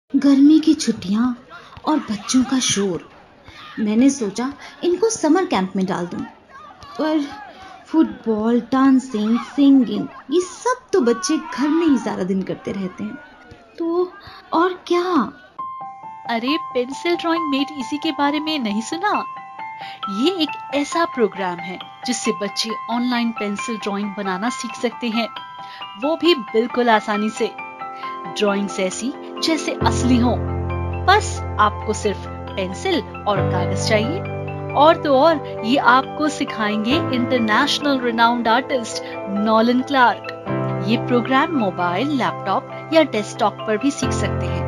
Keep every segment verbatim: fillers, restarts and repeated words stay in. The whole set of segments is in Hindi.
गर्मी की छुट्टियां और बच्चों का शोर। मैंने सोचा इनको समर कैंप में डाल दूं, पर फुटबॉल, डांसिंग, सिंगिंग ये सब तो बच्चे घर में ही सारा दिन करते रहते हैं, तो और क्या। अरे पेंसिल ड्राइंग मेड इजी के बारे में नहीं सुना? ये एक ऐसा प्रोग्राम है जिससे बच्चे ऑनलाइन पेंसिल ड्राइंग बनाना सीख सकते हैं, वो भी बिल्कुल आसानी से। ड्राइंग्स ऐसी जैसे असली हो। बस आपको सिर्फ पेंसिल और कागज चाहिए। और तो और ये आपको सिखाएंगे international renowned artist Nolan Clarke. ये प्रोग्राम मोबाइल, लैपटॉप या डेस्कटॉप पर भी सीख सकते हैं।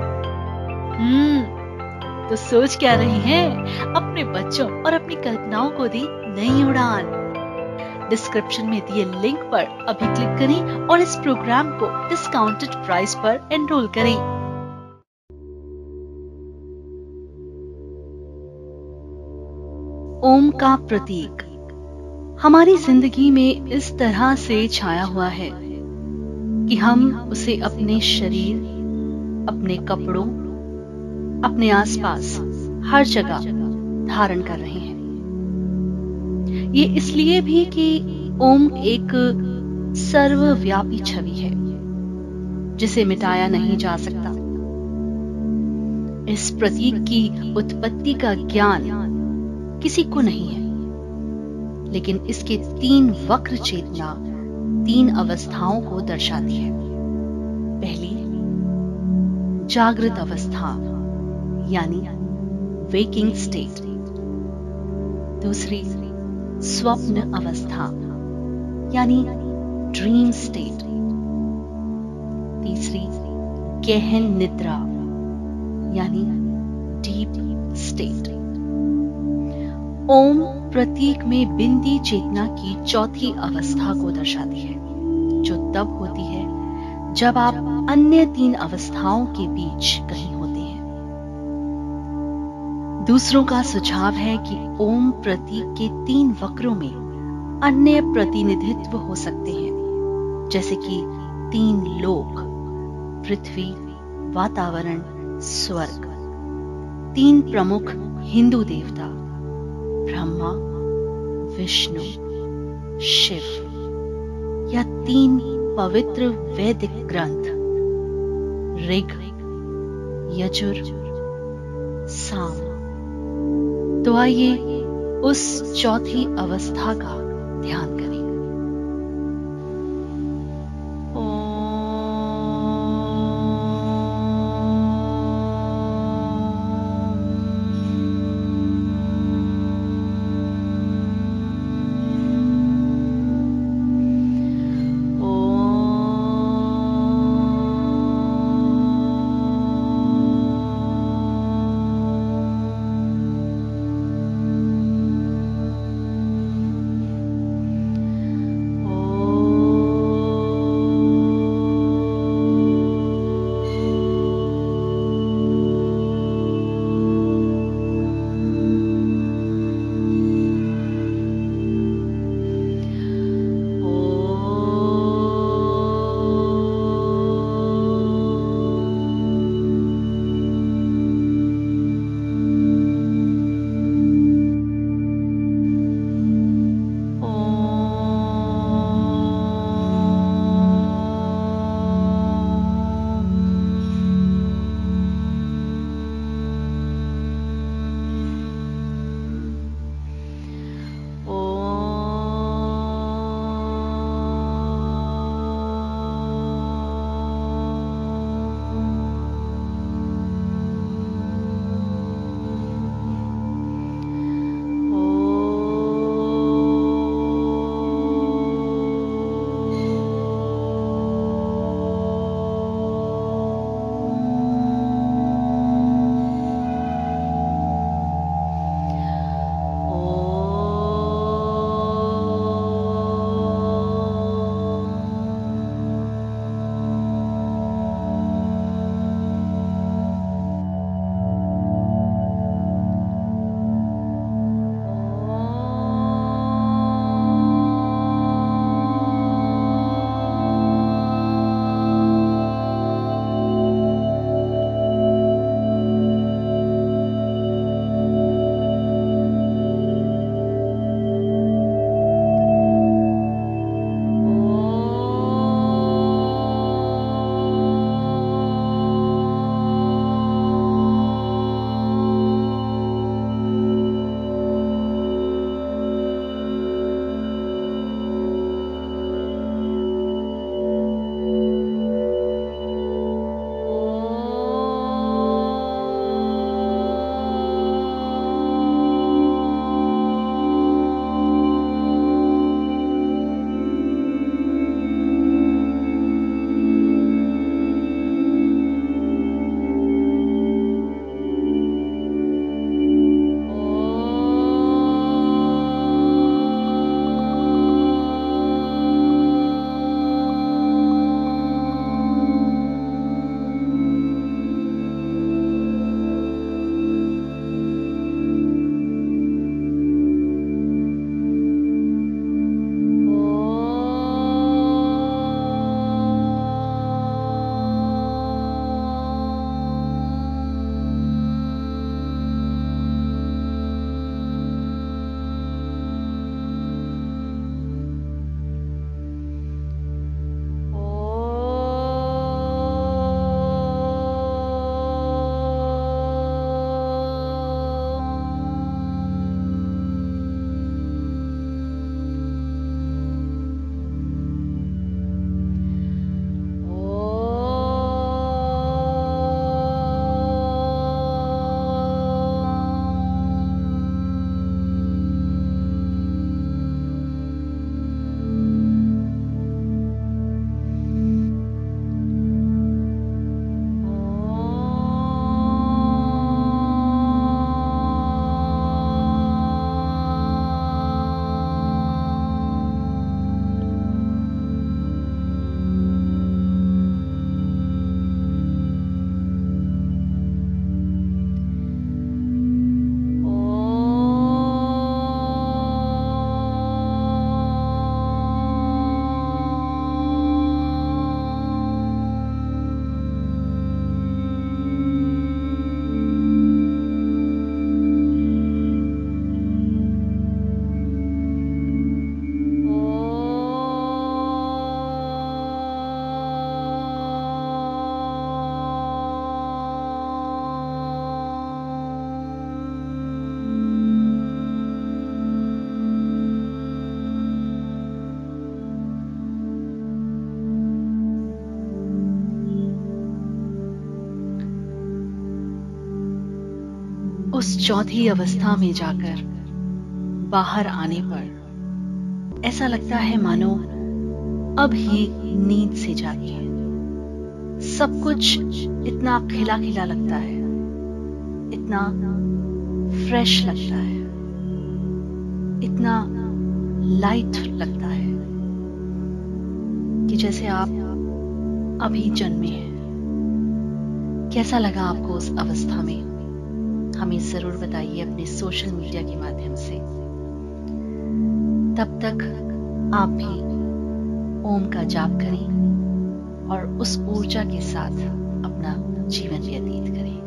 हम्म तो सोच क्या रही हैं? अपने बच्चों और अपनी कल्पनाओं को दी नई उड़ान। डिस्क्रिप्शन में दिए लिंक पर अभी क्लिक करें और इस प्रोग्राम को डिस्काउंटेड प्राइस पर एनरोल करें। ओम का प्रतीक हमारी जिंदगी में इस तरह से छाया हुआ है कि हम उसे अपने शरीर, अपने कपड़ों, अपने आसपास हर जगह धारण कर रहे हैं। ये इसलिए भी कि ओम एक सर्वव्यापी छवि है जिसे मिटाया नहीं जा सकता। इस प्रतीक की उत्पत्ति का ज्ञान किसी को नहीं है, लेकिन इसके तीन वक्र चेतना तीन अवस्थाओं को दर्शाती है। पहली, जागृत अवस्था यानी वेकिंग स्टेट। दूसरी, स्वप्न अवस्था यानी ड्रीम स्टेट। तीसरी, गहन निद्रा यानी डीप स्टेट। ओम प्रतीक में बिंदी चेतना की चौथी अवस्था को दर्शाती है, जो तब होती है जब आप अन्य तीन अवस्थाओं के बीच कहीं होते हैं। दूसरों का सुझाव है कि ओम प्रतीक के तीन वक्रों में अन्य प्रतिनिधित्व हो सकते हैं, जैसे कि तीन लोक, पृथ्वी, वातावरण, स्वर्ग। तीन प्रमुख हिंदू देवता, ब्रह्मा, विष्णु, शिव, या तीन पवित्र वैदिक ग्रंथ, ऋग, यजुर, साम। तो आइए उस चौथी अवस्था का ध्यान करें। उस चौथी अवस्था में जाकर बाहर आने पर ऐसा लगता है मानो अब ही नींद से जागी है। सब कुछ इतना खिला खिला लगता है, इतना फ्रेश लगता है, इतना लाइट लगता है कि जैसे आप अभी जन्मे हैं। कैसा लगा आपको उस अवस्था में? हमें जरूर बताइए अपने सोशल मीडिया के माध्यम से। तब तक आप भी ओम का जाप करें और उस ऊर्जा के साथ अपना जीवन व्यतीत करें।